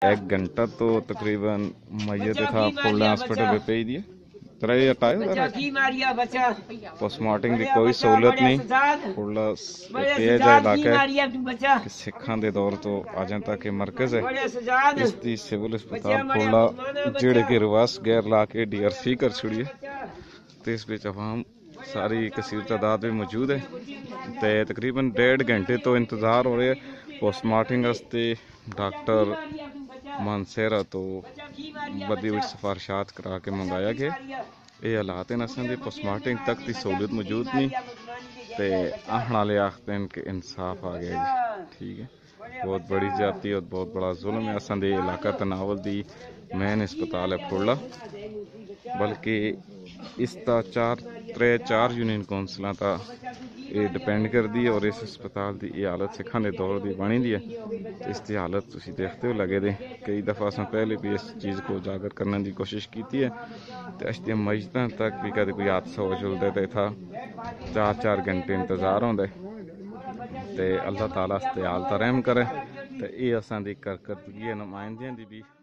एक घंटा तो तकरीबन मैयत था फुल्ला हॉस्पिटल पे भेज दिए। तेरा ये पोस्टमार्टम की कोई सहूलत नहीं। फुल्ला तेज है इलाका कि सिखां दे दौर तो अजंता के मरकज है इस दी सिविल अस्पताल फुल्ला जेड़े के रिवास गैर ला के DRC कर छुड़िए। तो इस बीच अवाम सारी कसीर तादाद में मौजूद है। तो तकरीबन 1.5 घंटे तो इंतज़ार हो रहे हैं पोस्टमार्टम वास्ते। डॉक्टर मानसेरा तो बदी विच सिफारिशात करा के मंगाया गया। ये हालात हैं असें पोस्टमार्टम तक की सहूलत मौजूद नहीं। तो आखन वाले आखते हैं कि इंसाफ आ गया जी। ठीक है, बहुत बड़ी ज्यादती और बहुत बड़ा जुल्म है। असें दे इलाका तनावल दी मेन अस्पताल है फुल्ला, बल्कि इसका 4 यूनियन कौंसलों का ये डिपेंड करती है। और इस अस्पताल की ये हालत सिखां दे दौर की बनी दी है। तो इसकी हालत तुसीं देखते हो लगे दे। कई दफ़ा असें पहले भी इस चीज़ को उजागर करने की कोशिश की है। तो अस मस्जिदों तक भी कभी कोई हादसा हो चलता तो इतना 4 घंटे इंतज़ार होंदा है। तो अल्लाह ताला इस ते हालत रहम करे। तो ये असां दी करकर्दगी नुमाइंदियां दी भी